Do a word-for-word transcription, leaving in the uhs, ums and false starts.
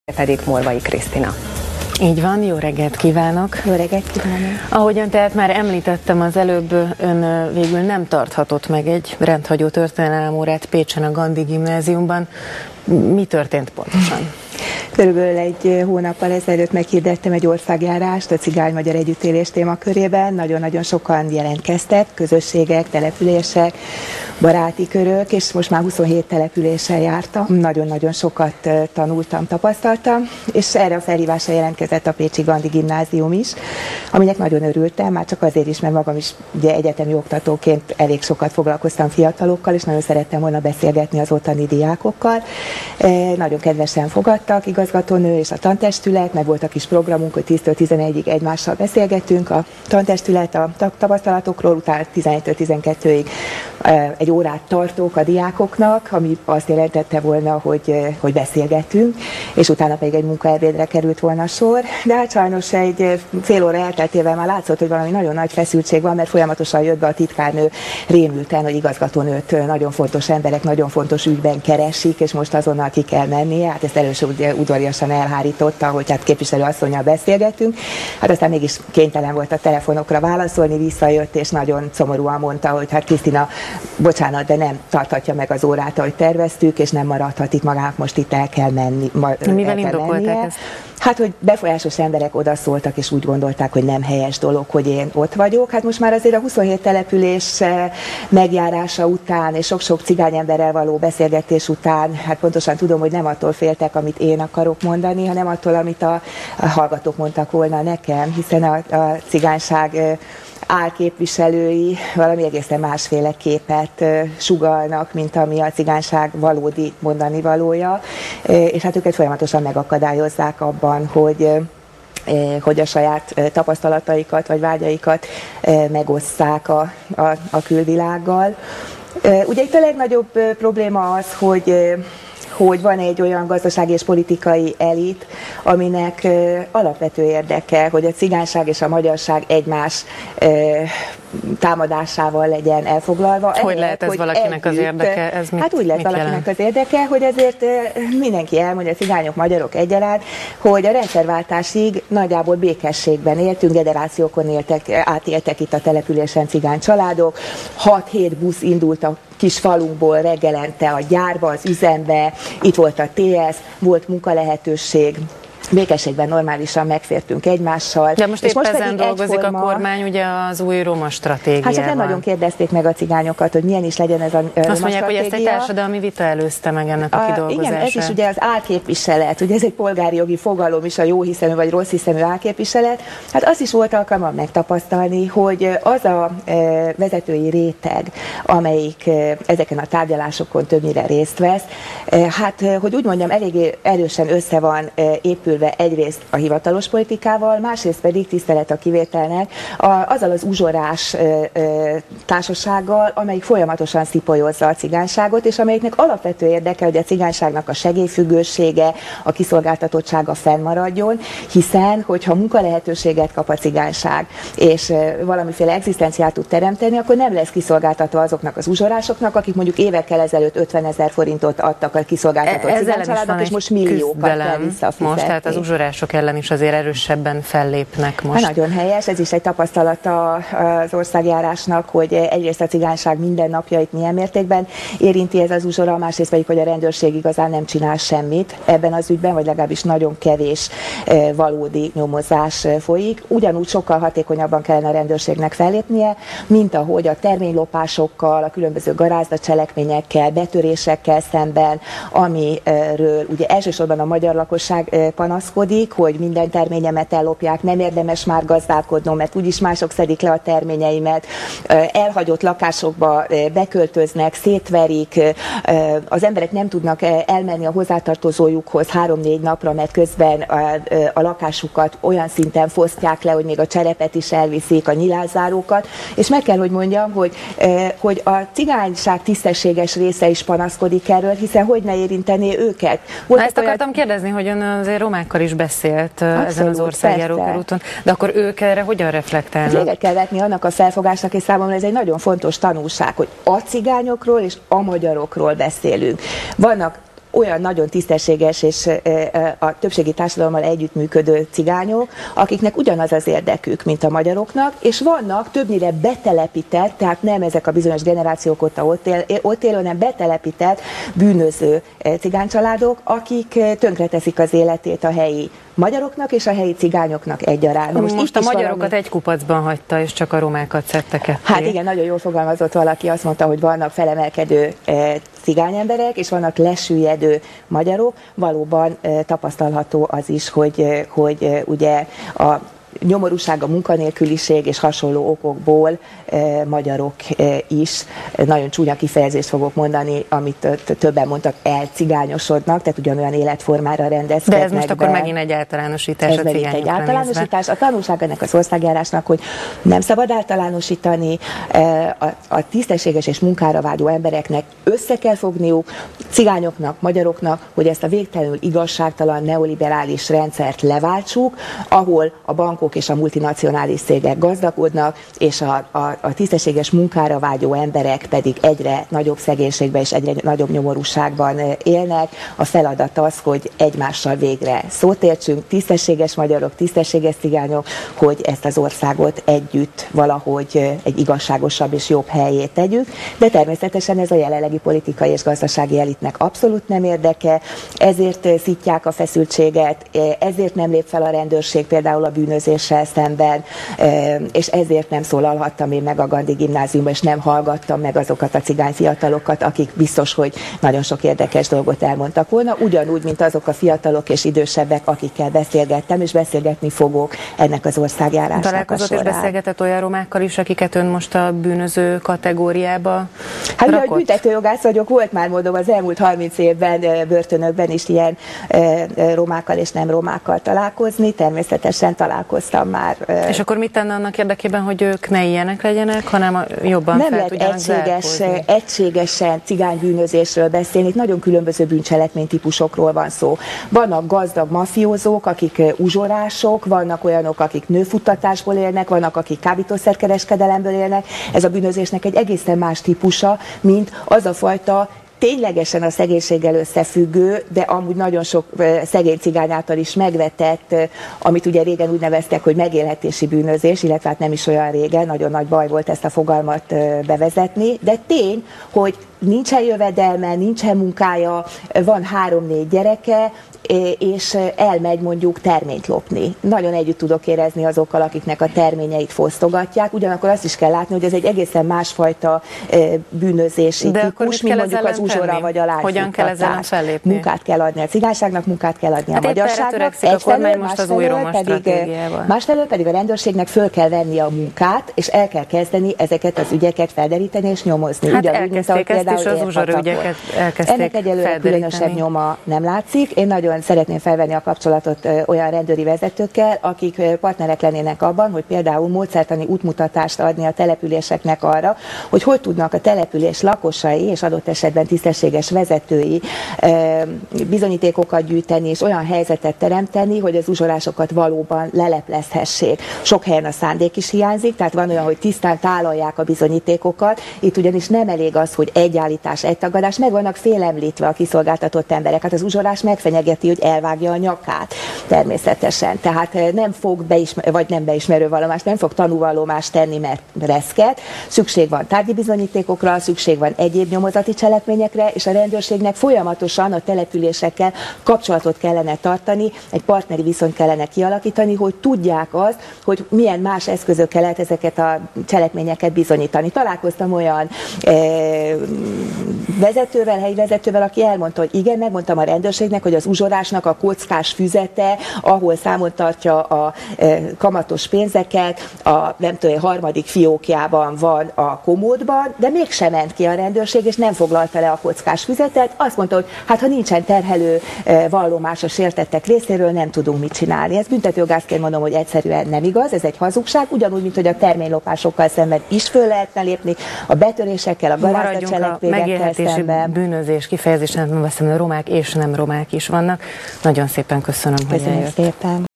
pedig Morvai Krisztina. Így van, jó reggelt kívánok! Jó reggelt kívánok! Ahogyan tehát már említettem az előbb, ön végül nem tarthatott meg egy rendhagyó történelemórát Pécsen a Gandhi Gimnáziumban. Mi történt pontosan? Körülbelül egy hónappal ezelőtt meghirdettem egy országjárást a cigány-magyar együttélés témakörében. Nagyon-nagyon sokan jelentkeztek, közösségek, települések, baráti körök, és most már huszonhét településen jártam. Nagyon-nagyon sokat tanultam, tapasztaltam, és erre a felhívásra jelentkezett a pécsi Gandhi Gimnázium is, aminek nagyon örültem, már csak azért is, mert magam is ugye egyetemi oktatóként elég sokat foglalkoztam fiatalokkal, és nagyon szerettem volna beszélgetni az ottani diákokkal. Nagyon kedvesen fogadtak, igazgatónő és a tantestület, meg volt a kis programunk, hogy tíztől tizenegyig egymással beszélgettünk. A tantestület a tapasztalatokról, utána tizenegytől tizenkettőig egy órát tartók a diákoknak, ami azt jelentette volna, hogy, hogy beszélgettünk, és utána pedig egy munkaebédre került volna sor. De hát sajnos egy fél óra elteltével már látszott, hogy valami nagyon nagy feszültség van, mert folyamatosan jött be a titkárnő rémülten, hogy igazgatónőt nagyon fontos emberek, nagyon fontos ügyben keresik, és most azonnal ki kell mennie. Hát ezt először ugye udvariasan elhárította, hogy hát képviselőasszonnyal beszélgetünk. Hát aztán mégis kénytelen volt a telefonokra válaszolni, visszajött, és nagyon szomorúan mondta, hogy hát Krisztina, bocsánat, de nem tarthatja meg az órát, ahogy terveztük, és nem maradhat itt magának, most itt el kell menni. Mivel indokolták ezt? Hát, hogy befolyásos emberek odaszóltak, és úgy gondolták, hogy nem helyes dolog, hogy én ott vagyok. Hát most már azért a huszonhét település megjárása után, és sok-sok cigány emberrel való beszélgetés után, hát pontosan tudom, hogy nem attól féltek, amit én akarok mondani, hanem attól, amit a, a hallgatók mondtak volna nekem, hiszen a, a cigányság álképviselői valami egészen másféle képet sugallnak, mint ami a cigányság valódi mondani valója, és hát őket folyamatosan megakadályozzák abban, hogy hogy a saját tapasztalataikat vagy vágyaikat megosszák a, a, a külvilággal. Ugye itt a legnagyobb probléma az, hogy hogy van egy olyan gazdasági és politikai elit, aminek uh, alapvető érdeke, hogy a cigányság és a magyarság egymás uh, támadásával legyen elfoglalva. Hogy Ehelyett, lehet ez hogy valakinek együtt, az érdeke? Ez mit, hát úgy lehet valakinek jelent? az érdeke, hogy azért uh, mindenki elmondja, cigányok, magyarok egyaránt, hogy a rendszerváltásig nagyjából békességben éltünk, generációkon éltek, átéltek itt a településen cigány családok, hat-hét busz indult a kis falunkból reggelente a gyárba, az üzembe, itt volt a té es, volt munkalehetőség, békességben normálisan megfértünk egymással. De most és épp most ezen dolgozik egyforma... a kormány, ugye az új roma stratégiával. Hát csak nem nagyon kérdezték meg a cigányokat, hogy milyen is legyen ez a roma stratégia. Azt mondják, hogy ezt egy társadalmi vita előzte meg ennek a, a kidolgozását. Igen, ez is ugye az álképviselet, ugye ez egy polgári jogi fogalom is, a jó hiszemű vagy rossz hiszemű álképviselet. Hát azt is volt alkalmam megtapasztalni, hogy az a e, vezetői réteg, amelyik e, ezeken a tárgyalásokon többnyire részt vesz, e, hát hogy úgy mondjam, eléggé erősen össze van e, épül egyrészt a hivatalos politikával, másrészt pedig tisztelet a kivételnek a, azzal az uzsorás ö, ö, társasággal, amelyik folyamatosan szipolyozza a cigányságot, és amelyiknek alapvető érdeke, hogy a cigányságnak a segélyfüggősége, a kiszolgáltatottsága fennmaradjon, hiszen, hogyha munkalehetőséget kap a cigányság, és ö, valamiféle egzisztenciát tud teremteni, akkor nem lesz kiszolgáltatva azoknak az uzsorásoknak, akik mondjuk évekkel ezelőtt ötvenezer forintot adtak a kiszolgáltatott cigánycsaládnak, és most milliókat kell visszafizetni. Most, tehát az uzsorások ellen is azért erősebben fellépnek most. Hát nagyon helyes, ez is egy tapasztalata az országjárásnak, hogy egyrészt a cigányság mindennapjait milyen mértékben érinti ez az uzsora, másrészt pedig, hogy a rendőrség igazán nem csinál semmit ebben az ügyben, vagy legalábbis nagyon kevés valódi nyomozás folyik. Ugyanúgy sokkal hatékonyabban kellene a rendőrségnek fellépnie, mint ahogy a terménylopásokkal, a különböző garázda-cselekményekkel, betörésekkel szemben, amiről ugye elsősorban a magyar lakosság panaszkodik, hogy minden terményemet ellopják, nem érdemes már gazdálkodnom, mert úgyis mások szedik le a terményeimet, elhagyott lakásokba beköltöznek, szétverik, az emberek nem tudnak elmenni a hozzátartozójukhoz három-négy napra, mert közben a, a lakásukat olyan szinten fosztják le, hogy még a cserepet is elviszik, a nyilázárókat, és meg kell, hogy mondjam, hogy, hogy a cigányság tisztességes része is panaszkodik erről, hiszen hogy ne érintené őket. Na, ezt olyan... akartam kérdezni, hogy ön azért romákkal is beszélt Abszolút, ezen az országjáró körúton, de akkor ők erre hogyan reflektálnak? Véget kell vetni annak a felfogásnak, és számomra ez egy nagyon fontos tanulság, hogy a cigányokról és a magyarokról beszélünk. Vannak olyan nagyon tisztességes és a többségi társadalommal együttműködő cigányok, akiknek ugyanaz az érdekük, mint a magyaroknak, és vannak többnyire betelepített, tehát nem ezek a bizonyos generációk óta ott, él, ott élő, hanem betelepített, bűnöző cigánycsaládok, akik tönkreteszik az életét a helyi magyaroknak és a helyi cigányoknak egyaránt. Most, most a magyarokat valami... egy kupacban hagyta, és csak a romákat szedte ketté. Hát igen, nagyon jól fogalmazott valaki, azt mondta, hogy vannak felemelkedő e, cigányemberek, és vannak lesüllyedő magyarok. Valóban e, tapasztalható az is, hogy, e, hogy e, ugye a nyomorúság, a munkanélküliség és hasonló okokból e, magyarok e, is, e, nagyon csúnya kifejezést fogok mondani, amit többen mondtak, elcigányosodnak, tehát ugyanolyan életformára rendezkednek. De ez most akkor be. megint egy általánosítás ez a cigányokra egy általánosítás. Nézve. A tanulság ennek az országjárásnak, hogy nem szabad általánosítani, e, a, a tisztességes és munkára vágyó embereknek össze kell fogniuk, cigányoknak, magyaroknak, hogy ezt a végtelenül igazságtalan neoliberális rendszert leváltsuk, ahol a bankok és a multinacionális cégek gazdagodnak, és a, a, a tisztességes munkára vágyó emberek pedig egyre nagyobb szegénységben és egyre nagyobb nyomorúságban élnek. A feladat az, hogy egymással végre szót értsünk, tisztességes magyarok, tisztességes cigányok, hogy ezt az országot együtt valahogy egy igazságosabb és jobb helyé tegyük, de természetesen ez a jelenlegi politikai és gazdasági elitnek abszolút nem érdeke, ezért szítják a feszültséget, ezért nem lép fel a rendőrség például a bűnözéssel szemben, és ezért nem szólalhattam én meg a Gandhi gimnáziumban, és nem hallgattam meg azokat a cigány fiatalokat, akik biztos, hogy nagyon sok érdekes dolgot elmondtak volna, ugyanúgy, mint azok a fiatalok és idősebbek, akikkel beszélgettem, és beszélgetni fogok ennek az országjárásnak Találkozott és beszélgetett olyan romákkal is, akiket ön most a bűnöző kategóriába Hát rakott? Büntetőjogász vagyok, volt már módom az elmúlt harminc évben börtönökben is ilyen romákkal és nem romákkal találkozni, természetesen találkoztam már. És akkor mit tenne annak érdekében, hogy ők ne ilyenek legyenek, hanem jobban nem fel lehet egységes, egységesen cigánybűnözésről beszélni, itt nagyon különböző bűncselekménytípusokról van szó. Vannak gazdag mafiózók, akik uzsorások, vannak olyanok, akik nőfuttatásból élnek, vannak, akik kábítószerkereskedelemből élnek. Ez a bűnözésnek egy egészen más típusa, mint az a fajta ténylegesen a szegénységgel összefüggő, de amúgy nagyon sok szegény cigány által is megvetett, amit ugye régen úgy neveztek, hogy megélhetési bűnözés, illetve hát nem is olyan régen, nagyon nagy baj volt ezt a fogalmat bevezetni, de tény, hogy nincsen jövedelme, nincsen munkája, van három-négy gyereke, és elmegy mondjuk terményt lopni. Nagyon együtt tudok érezni azokkal, akiknek a terményeit fosztogatják, ugyanakkor azt is kell látni, hogy ez egy egészen másfajta bűnözési de típus, mint mondjuk az uzsora vagy a lágyfuttatás. Hogyan kell ezzel fellépni? Munkát kell adni a cigányságnak, munkát kell adni hát a magyarságnak. Egyfelől, most az új roma pedig, másfelől pedig a rendőrségnek föl kell venni a munkát, és el kell kezdeni ezeket az ügyeket felderíteni és nyomozni. Hát ugyanúgy, mint ahogy például az uzsora ügyeket elkezdték. Ennek egyelőre különösebb nyoma nem látszik. Én nagyon szeretném felvenni a kapcsolatot olyan rendőri vezetőkkel, akik partnerek lennének abban, hogy például módszertani útmutatást adni a településeknek arra, hogy hogy tudnak a település lakosai és adott esetben tisztességes vezetői bizonyítékokat gyűjteni és olyan helyzetet teremteni, hogy az uzsorásokat valóban leleplezhessék. Sok helyen a szándék is hiányzik, tehát van olyan, hogy tisztán tálalják a bizonyítékokat, itt ugyanis nem elég az, hogy egy állítás, egy tagadás, meg vannak félemlítve a kiszolgáltatott emberek. Hát az uzsorás megfenyegeti, hogy elvágja a nyakát természetesen. Tehát nem fog beismer, vagy nem beismerő vallomást, nem fog tanúvallomást tenni, mert reszket. Szükség van tárgyi bizonyítékokra, szükség van egyéb nyomozati cselekményekre, és a rendőrségnek folyamatosan a településekkel kapcsolatot kellene tartani, egy partneri viszonyt kellene kialakítani, hogy tudják azt, hogy milyen más eszközökkel lehet ezeket a cselekményeket bizonyítani. Találkoztam olyan e, vezetővel, helyi vezetővel, aki elmondta, hogy igen, megmondtam a rendőrségnek, hogy az uzsorásnak a kockás füzete, ahol számon tartja a e, kamatos pénzeket, a nem tudom, a harmadik fiókjában van a komódban, de mégsem ment ki a rendőrség, és nem foglalta le a kockás füzetet. Azt mondta, hogy hát ha nincsen terhelő e, vallomás a sértettek részéről, nem tudunk mit csinálni. Ez büntetőjogászként mondom, hogy egyszerűen nem igaz, ez egy hazugság, ugyanúgy, mint hogy a terménylopásokkal szemben is föl lehetne lépni, a betörésekkel, a garázdatcselekményekkel szemben. Bűnözés kifejezésen veszem, romák és nem romák is vannak. Nagyon szépen köszönöm, hogy eljött. Szépen.